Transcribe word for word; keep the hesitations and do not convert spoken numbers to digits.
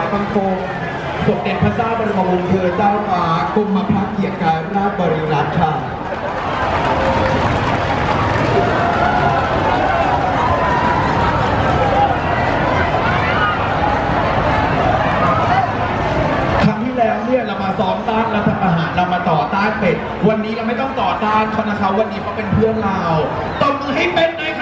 บังคมสมเด็จพระเจ้าบรมวงศ์เธอเจ้าฟ้ากรมพระเกียรติการราชบริรักษ์ค่ะเนี่ยเรามาซ้อมต้านรัฐประหารเรามาต่อต้านเป็ดวันนี้เราไม่ต้องต่อต้านเขานะคะวันนี้เขาเป็นเพื่อนเราตบมือให้เป็ดหน่อยค่ะ